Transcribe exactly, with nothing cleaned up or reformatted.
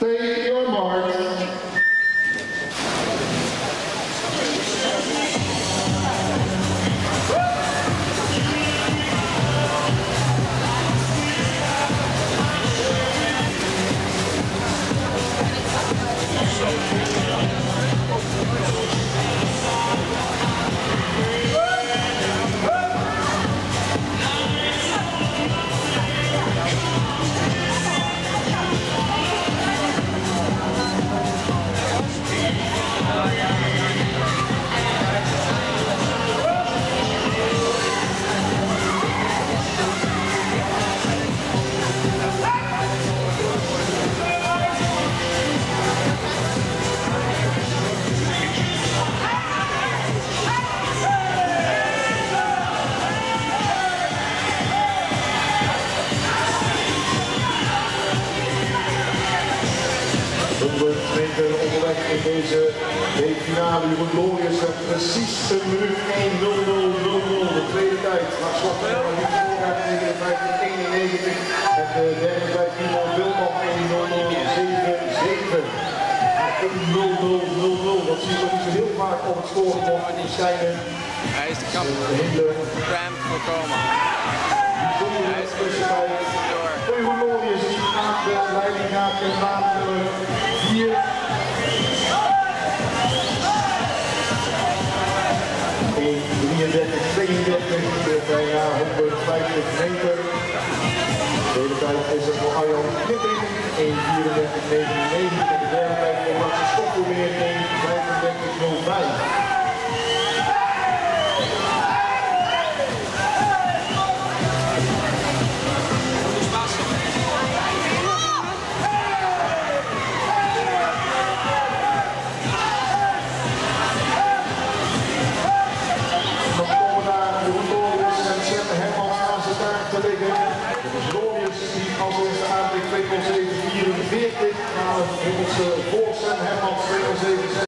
Stay your mark. honderdmeter onderweg in deze finale. Jeroen Glorious precies een minuut één nul nul nul nul. De tweede tijd naar slot van negenenvijftig eenennegentig. En de derde tijd Simon Wilman één nul nul zeven zeven. één nul nul nul nul. Dat zien we niet zo heel vaak op het scorebord verschijnen. Hij is de kap cramp voorkomen. Hij is tussentijd. Jeroen Glorious die aan de leiding gaat in baan nummer vier. één drieëndertig tweeëndertig, bijna honderdvijftig meter. De tweede tijd is het voor Albion Swimming, één vierendertig negenennegentig. En de derde tijd voor Max Stoffel weer één vijfendertig nul vijf. Te liggen. Het is Glorious die als eerste aantrekt twee nul zeven vierenveertig. Maar het honderdste voor Sam Hermans twee nul zeven.